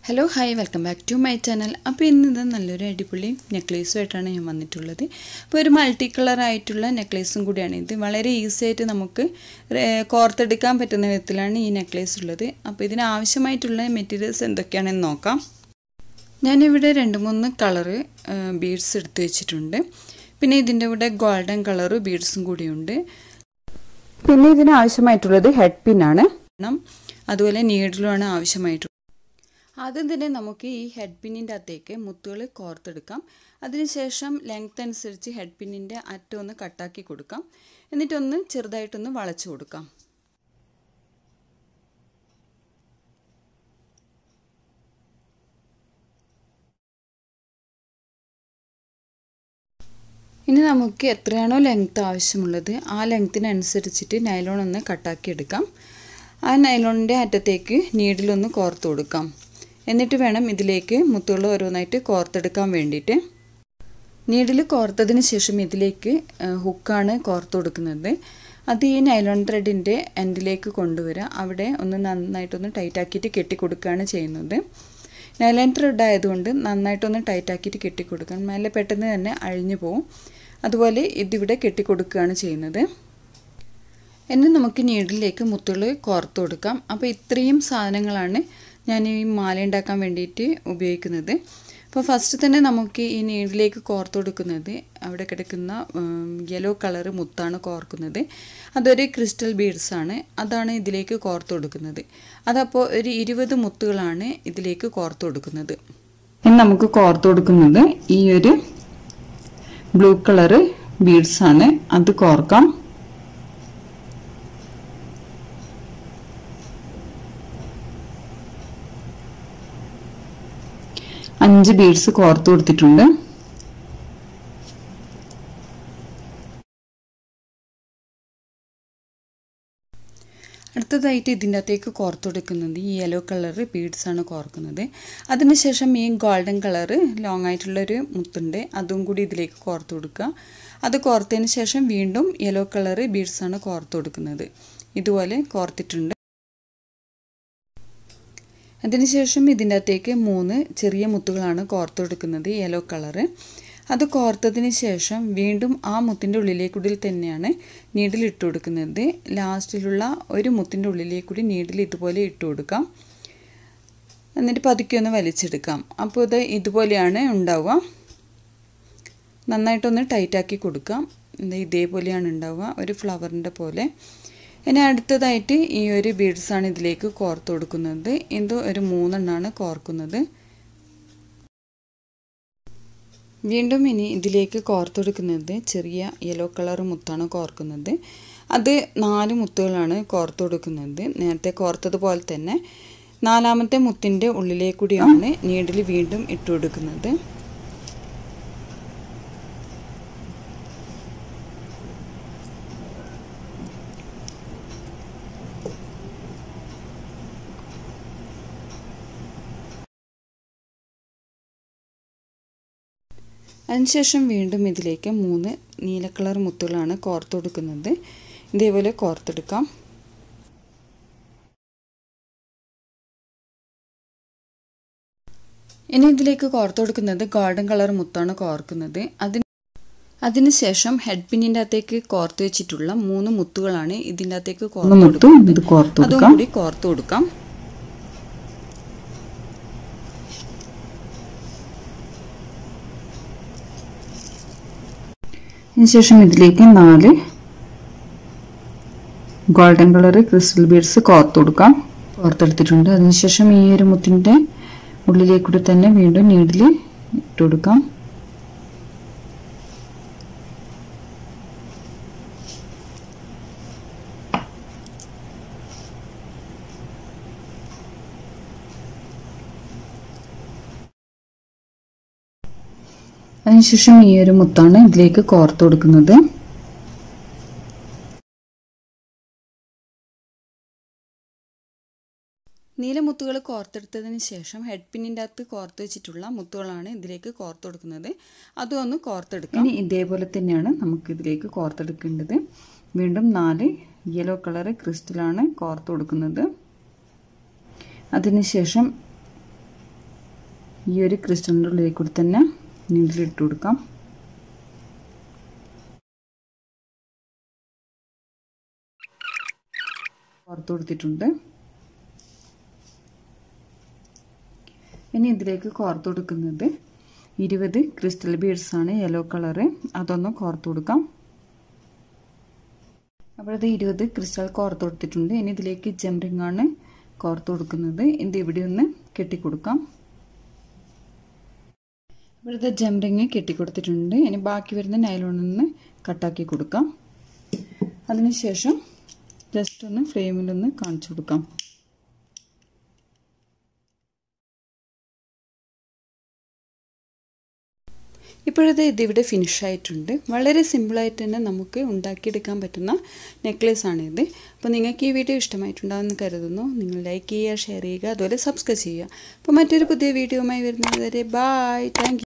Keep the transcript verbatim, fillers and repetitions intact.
Hello, hi, welcome back to my channel. അപ്പോൾ ഇന്ന് ഇത് നല്ലൊരു അടിപൊളി നെക്ലേസ് ആയിട്ടാണ് ഞാൻ വന്നിട്ടുള്ളത്. അപ്പോൾ ഒരു മൾട്ടി കളർ ആയിട്ടുള്ള നെക്ലേസും കൂടിയാണ് ഇത്. വളരെ ഈസി ആയിട്ട് നമുക്ക് കോർത്തെടുക്കാൻ പറ്റുന്ന വിധത്തിലാണ് ഈ നെക്ലേസ് ഉള്ളത്. അപ്പോൾ ഇതിന് ആവശ്യമായിട്ടുള്ള മെറ്റീരിയൽസ് എന്തൊക്കെയാണെന്ന് നോക്കാം. ഞാൻ ഇവിടെ രണ്ട് മൂന്ന് കളർ ബീഡ്സ് എടുത്തു വെച്ചിട്ടുണ്ട്. പിന്നെ ഇതിന്റെ കൂടെ ഗോൾഡൻ കളർ ബീഡ്സും കൂടിയുണ്ട്. പിന്നെ ഇതിന് ആവശ്യമായിട്ടുള്ളത് ഹെഡ് പിൻ ആണ്. അതുപോലെ നീഡിലുമാണ് ആവശ്യമായിട്ടുള്ളത്. ആദ്യം തന്നെ നമുക്ക് ഈ ഹെഡ് പിന്നിൻ്റെ അകത്തേക്ക് മുത്തുകൾ കോർത്തെടുക്കാം. അതിനുശേഷം ലെങ്ത് അനുസരിച്ച് ഹെഡ് പിന്നിൻ്റെ അറ്റം ഒന്ന് കട്ടാക്കി കൊടുക്കാം. എന്നിട്ടൊന്ന് ചെറുതായിട്ടൊന്ന് വളച്ചു കൊടുക്കാം. ഇനി നമുക്ക് എത്രയാണോ ലെങ്ത് ആവശ്യമുള്ളത് ആ ലെങ്ത്തിനനുസരിച്ചിട്ട് നൈലോൺ ഒന്ന് കട്ടാക്കി എടുക്കാം. ആ നൈലോണിൻ്റെ അറ്റത്തേക്ക് നീഡിലൊന്ന് കോർത്ത് കൊടുക്കാം. എന്നിട്ട് വേണം ഇതിലേക്ക് മുത്തുകൾ ഓരോന്നായിട്ട് കോർത്തെടുക്കാൻ വേണ്ടിയിട്ട്. നീഡിൽ കോർത്തതിന് ശേഷം ഇതിലേക്ക് ഹുക്കാണ് കോർത്ത് കൊടുക്കുന്നത്. അത് ഈ നൈലോൺ ത്രെഡിൻ്റെ എൻഡിലേക്ക് കൊണ്ടുവരിക. അവിടെ ഒന്ന് നന്നായിട്ടൊന്ന് ടൈറ്റാക്കിയിട്ട് കെട്ടിക്കൊടുക്കുകയാണ് ചെയ്യുന്നത്. നൈലോൺ ത്രെഡ് ആയതുകൊണ്ട് നന്നായിട്ടൊന്ന് ടൈറ്റാക്കിയിട്ട് കെട്ടിക്കൊടുക്കണം. നല്ല പെട്ടെന്ന് തന്നെ അഴിഞ്ഞു പോവും. അതുപോലെ ഇതിവിടെ കെട്ടിക്കൊടുക്കുകയാണ് ചെയ്യുന്നത്. ഇനി നമുക്ക് നീഡിലേക്ക് മുത്തുകൾ കോർത്ത് കൊടുക്കാം. അപ്പോൾ ഇത്രയും സാധനങ്ങളാണ് ഞാൻ ഈ മാല ഉണ്ടാക്കാൻ വേണ്ടിയിട്ട് ഉപയോഗിക്കുന്നത്. അപ്പോൾ ഫസ്റ്റ് തന്നെ നമുക്ക് ഈ നീഡിലേക്ക് കോർത്ത് കൊടുക്കുന്നത് അവിടെ കിടക്കുന്ന യെല്ലോ കളർ മുത്താണ് കോർക്കുന്നത്. അതൊരു ക്രിസ്റ്റൽ ബീഡ്സ് ആണ്. അതാണ് ഇതിലേക്ക് കോർത്ത് കൊടുക്കുന്നത്. അതപ്പോൾ ഒരു ഇരുപത് മുത്തുകളാണ് ഇതിലേക്ക് കോർത്ത് കൊടുക്കുന്നത്. ഇനി നമുക്ക് കോർത്ത് കൊടുക്കുന്നത് ഈ ഒരു ബ്ലൂ കളർ ബീഡ്സ് ആണ്. അത് കോർക്കാം. അഞ്ച് ബീഡ്സ് കോർത്ത് കൊടുത്തിട്ടുണ്ട്. അടുത്തതായിട്ട് ഇതിൻ്റെ അകത്തേക്ക് കോർത്ത് കൊടുക്കുന്നത് ഈ യെല്ലോ കളർ ബീഡ്സ് ആണ് കോർക്കുന്നത്. അതിനുശേഷം ഈ ഗോൾഡൻ കളർ ലോങ് ആയിട്ടുള്ളൊരു മുത്തുണ്ട്. അതും കൂടി ഇതിലേക്ക് കോർത്ത് കൊടുക്കുക. അത് കോർത്തതിന് ശേഷം വീണ്ടും യെല്ലോ കളർ ബീഡ്സ് ആണ് കോർത്ത് കൊടുക്കുന്നത്. ഇതുപോലെ കോർത്തിട്ടുണ്ട്. അതിനുശേഷം ഇതിൻ്റെ അകത്തേക്ക് മൂന്ന് ചെറിയ മുത്തുകളാണ് കോർത്ത് കൊടുക്കുന്നത് യെല്ലോ കളറ്. അത് കോർത്തതിന് ശേഷം വീണ്ടും ആ മുത്തിൻ്റെ ഉള്ളിലേക്കൂടി തന്നെയാണ് നീഡിൽ ഇട്ട് കൊടുക്കുന്നത്. ലാസ്റ്റിലുള്ള ഒരു മുത്തിൻ്റെ ഉള്ളിലേക്കൂടി നീഡിൽ ഇതുപോലെ ഇട്ട് കൊടുക്കാം. എന്നിട്ട് പതുക്കെ ഒന്ന് വലിച്ചെടുക്കാം. അപ്പോൾ ഇത് ഇതുപോലെയാണ് ഉണ്ടാവുക. നന്നായിട്ടൊന്ന് ടൈറ്റാക്കി കൊടുക്കാം. ഇതേപോലെയാണ് ഉണ്ടാവുക, ഒരു ഫ്ലവറിൻ്റെ പോലെ. ഇനി അടുത്തതായിട്ട് ഈ ഒരു ബീഡ്സാണ് ഇതിലേക്ക് കോർത്ത് കൊടുക്കുന്നത്. ഇത് ഒരു മൂന്നെണ്ണമാണ് കോർക്കുന്നത്. വീണ്ടും ഇനി ഇതിലേക്ക് കോർത്ത് കൊടുക്കുന്നത് ചെറിയ യെല്ലോ കളർ മുത്താണ് കോർക്കുന്നത്. അത് നാല് മുത്തുകളാണ് കോർത്ത് കൊടുക്കുന്നത്. നേരത്തെ കോർത്തതുപോലെ തന്നെ നാലാമത്തെ മുത്തിൻ്റെ ഉള്ളിലേക്കൂടിയാണ് നീഡിൽ വീണ്ടും ഇട്ട് കൊടുക്കുന്നത്. അതിനുശേഷം വീണ്ടും ഇതിലേക്ക് മൂന്ന് നീല കളർ മുത്തുകളാണ് കോർത്ത് കൊടുക്കുന്നത്. ഇതേപോലെ കോർത്തെടുക്കാം. ഇനി ഇതിലേക്ക് കോർത്ത് കൊടുക്കുന്നത് ഗോൾഡൻ കളർ മുത്താണ് കോർക്കുന്നത്. അതിന് അതിനുശേഷം ഹെഡ് പിന്നിൻ്റെ അകത്തേക്ക് കോർത്ത് വെച്ചിട്ടുള്ള മൂന്ന് മുത്തുകളാണ് ഇതിൻ്റെ അകത്തേക്ക് കോർത്ത് കൊടുക്കുന്നത്. അതും കൂടി കോർത്ത് കൊടുക്കാം. അതിനുശേഷം ഇതിലേക്ക് നാല് ഗോൾഡൻ കളർ ക്രിസ്റ്റൽ ബീഡ്സ് കോർത്ത് കൊടുക്കാം. കോർത്തെടുത്തിട്ടുണ്ട്. അതിനുശേഷം ഈ ഒരു മുത്തിൻ്റെ ഉള്ളിലേക്കൂടി തന്നെ വീണ്ടും നീഡിൽ ഇട്ട് കൊടുക്കാം. അതിനുശേഷം ഈ ഒരു മുത്താണ് ഇതിലേക്ക് കോർത്ത് കൊടുക്കുന്നത്. നീലമുത്തുകൾ കോർത്തെടുത്തതിന് ശേഷം ഹെഡ് പിന്നിൻ്റെ അകത്ത് കോർത്ത് വെച്ചിട്ടുള്ള മുത്തുകളാണ് ഇതിലേക്ക് കോർത്ത് കൊടുക്കുന്നത്. അതും ഒന്ന് കോർത്തെടുക്കാം. ഇനി ഇതേപോലെ തന്നെയാണ് നമുക്ക് ഇതിലേക്ക് കോർത്തെടുക്കേണ്ടത്. വീണ്ടും നാല് യെല്ലോ കളർ ക്രിസ്റ്റലാണ് കോർത്ത് കൊടുക്കുന്നത്. അതിനുശേഷം ഈ ഒരു ക്രിസ്റ്റലിൻ്റെ ഉള്ളിൽ കൂടി തന്നെ നീഡിൽ ഇട്ട് കൊടുക്കാം. പുറത്ത് കൊടുത്തിട്ടുണ്ട്. ഇനി ഇതിലേക്ക് കോർത്ത് കൊടുക്കുന്നത് ഇരുപത് ക്രിസ്റ്റൽ ബീഡ്സ് ആണ്, യെല്ലോ കളറ്. അതൊന്ന് കോർത്ത് കൊടുക്കാം. അപ്പോൾ ഇത് ഇരുപത് ക്രിസ്റ്റൽ കോർത്ത് കൊടുത്തിട്ടുണ്ട്. ഇനി ഇതിലേക്ക് ജം റിംഗ് ആണ് കോർത്ത് കൊടുക്കുന്നത്. ഇത് ഇവിടെ ഒന്ന് കെട്ടിക്കൊടുക്കാം. ഇവിടുത്തെ ജം റിംഗ് കെട്ടിക്കൊടുത്തിട്ടുണ്ട്. ഇനി ബാക്കി വരുന്ന നൈലോണൊന്ന് കട്ടാക്കി കൊടുക്കാം. അതിനുശേഷം ജസ്റ്റ് ഒന്ന് ഫ്രെയിമിലൊന്ന് കാണിച്ചു കൊടുക്കാം. ഇപ്പോഴത്തെ ഇതിവിടെ ഫിനിഷ് ആയിട്ടുണ്ട്. വളരെ സിമ്പിളായിട്ട് തന്നെ നമുക്ക് ഉണ്ടാക്കിയെടുക്കാൻ പറ്റുന്ന നെക്ലേസ് ആണിത്. അപ്പോൾ നിങ്ങൾക്ക് ഈ വീഡിയോ ഇഷ്ടമായിട്ടുണ്ടാകുമെന്ന് കരുതുന്നു. നിങ്ങൾ ലൈക്ക് ചെയ്യുക, ഷെയർ ചെയ്യുക, അതുപോലെ സബ്സ്ക്രൈബ് ചെയ്യുക. അപ്പോൾ മറ്റൊരു പുതിയ വീഡിയോയുമായി വരുന്നത് വരെ ബൈ. Thank you.